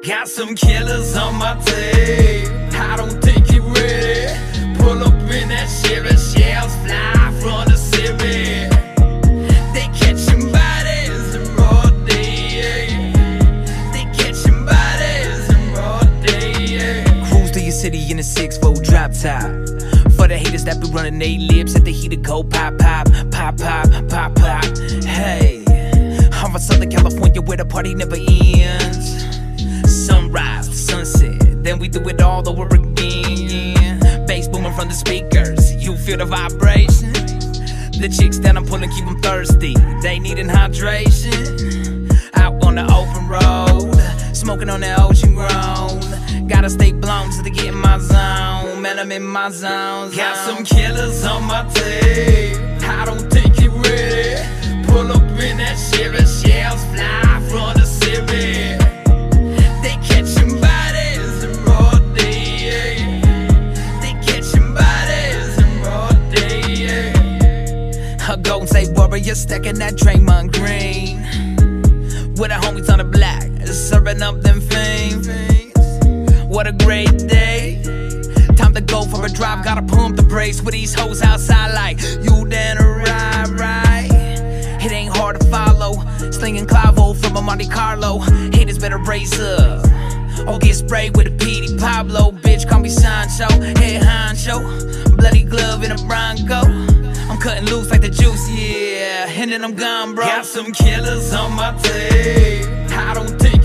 Got some killers on my tape. I don't think you ready. Pull up in that Chevy, shells fly from the city. They catching bodies in broad day. They catching bodies in broad day. Cruise to your city in a 6-4 drop top. For the haters that be running they lips at the heat of go pop, pop, pop, pop, pop, pop. Hey, I'm from Southern California where the party never ends. Sunrise to sunset, then we do it all over again. Bass booming from the speakers, you feel the vibration. The chicks that I'm pulling keep them thirsty, they needing hydration. Out on the open road, smoking on the ocean grown. Gotta stay blown till they get in my zone. Man, I'm in my zone. Got some killers on my tape. I don't think you ready. Pull up in that Chevy, shells fly from the city. They catching bodies in broad day. They catching bodies in broad day. A Golden State Warrior stacking that Draymond Green with the homies on the block, serving up them fiends. What a great day. Time to go for a drive, gotta pump the brakes with these hoes outside like you down to ride, right? It ain't hard to follow, slinging Clavo from a Monte Carlo. Haters better raise up or get sprayed with a PD Pablo. Bitch, call me Sancho, head honcho, bloody glove in a Bronco. I'm cutting loose like the juice, yeah, and then I'm gone, bro. Got some killers on my tape. I don't think